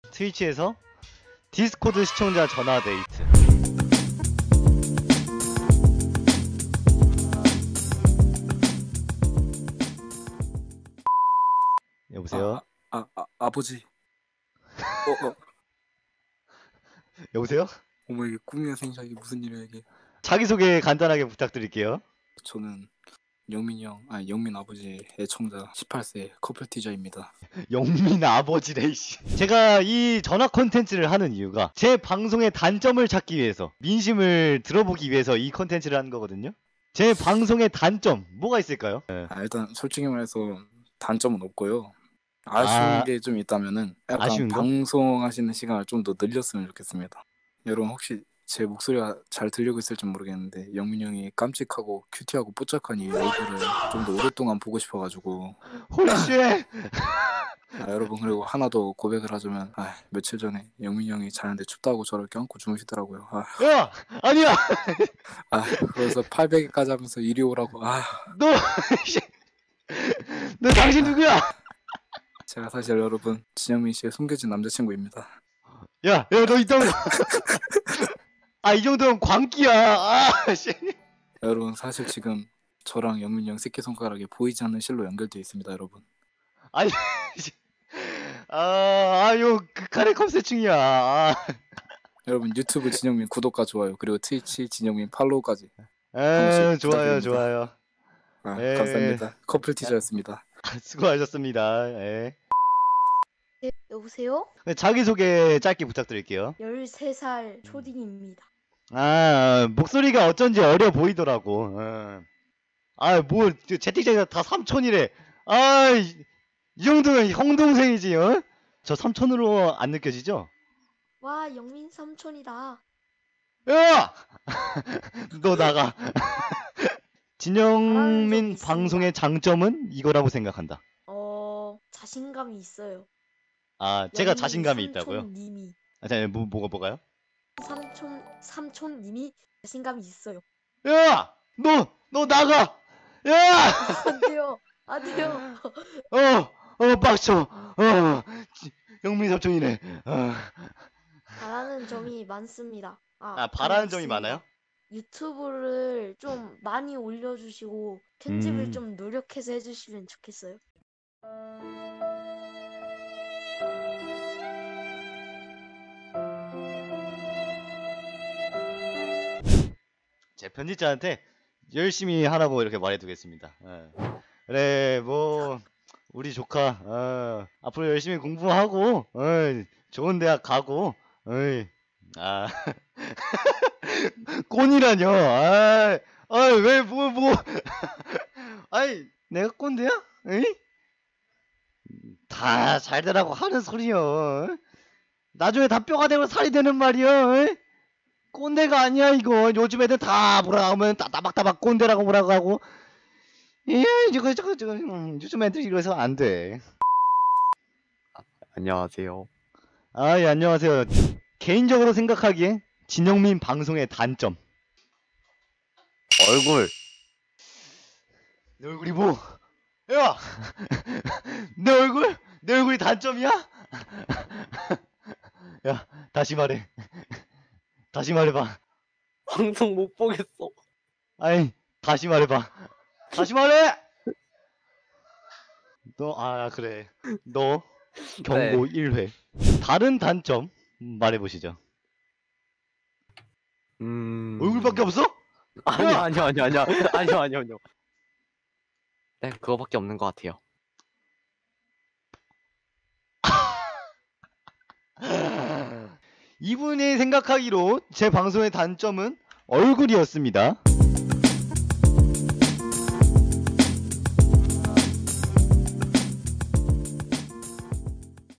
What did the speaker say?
트위치에서 디스코드 시청자 전화 데이트. 여보세요? 아버지. 여보세요? 어머, 이게 꿈이야 생시야? 이게 무슨 일이야 이게? 자기소개 간단하게 부탁드릴게요. 저는 영민 아버지의 애청자 18세 커플 티저입니다. 영민 아버지래 씨. 제가 이 전화 콘텐츠를 하는 이유가 제 방송의 단점을 찾기 위해서, 민심을 들어보기 위해서 이 콘텐츠를 하는 거거든요. 제 방송의 단점 뭐가 있을까요? 일단 솔직히 말해서 단점은 없고요. 아쉬운 게 좀 있다면은 약간 아쉬운 거? 방송하시는 시간을 좀 더 늘렸으면 좋겠습니다. 여러분 혹시 제 목소리가 잘 들리고 있을지 모르겠는데 영민 형이 깜찍하고 큐티하고 뽀짝한 이 얼굴을 좀 더 오랫동안 보고 싶어가지고. 홀리쉣! 여러분, 그리고 하나 더 고백을 하자면 며칠 전에 영민 형이 자는데 춥다고 저를 껴안고 주무시더라고요. 야! 아니야! 그래서 800일까지 하면서 이리 오라고. 너 당신 누구야? 제가 사실 여러분 진영민 씨의 숨겨진 남자친구입니다. 야, 너 이따 이 정도면 광기야. 씨. 여러분 사실 지금 저랑 영민 형 새끼손가락에 보이지 않는 실로 연결되어 있습니다, 여러분. 아니, 요 극한의 컴세충이야. 여러분 유튜브 진영민 구독과 좋아요, 그리고 트위치 진영민 팔로우까지. 좋아요. 감사합니다. 커플 티저였습니다. 수고하셨습니다. 네, 여보세요? 자기소개 짧게 부탁드릴게요. 13살 초딩입니다. 목소리가 어쩐지 어려 보이더라고. 뭐 채팅창에서 다 삼촌이래. 이 정도면 형 동생이지. 저 삼촌으로 안 느껴지죠? 와, 영민 삼촌이다. 야! 너 나가. 잘하는 진영민 점 방송의 장점은 이거라고 생각한다. 자신감이 있어요. 제가 영민 자신감이 있다고요? 삼촌님이. 뭐가요? 삼촌님이 자신감이 있어요. 야! 너 나가! 야! 안 돼요. 빡쳐. 영민 삼촌이네. 바라는 점이 많습니다. 바라는 점이 많아요? 유튜브를 좀 많이 올려주시고 편집을 좀 노력해서 해주시면 좋겠어요. 제 편집자한테 열심히 하라고 이렇게 말해두겠습니다. 그래, 우리 조카 앞으로 열심히 공부하고 좋은 대학 가고 꼰이라뇨. 왜 내가 꼰대야? 다 잘 되라고 하는 소리여. 나중에 다 뼈가 되고 살이 되는 말이여. 꼰대가 아니야 이거. 요즘 애들 다 뭐라 하면 따박따박 꼰대라고 뭐라고 하고. 저거 요즘 애들 이래서 안 돼. 안녕하세요. 예, 안녕하세요. 개인적으로 생각하기에 진영민 방송의 단점. 얼굴. 내 얼굴이 뭐? 야! 내 얼굴이 단점이야? 야, 다시 말해봐. 방송 못 보겠어. 다시 말해봐. 다시 말해! 그래. 너 경고 1회. 다른 단점 말해보시죠. 얼굴밖에 없어? 아니요. 네, 그거밖에 없는 것 같아요. 이분이 생각하기로 제 방송의 단점은 얼굴이었습니다.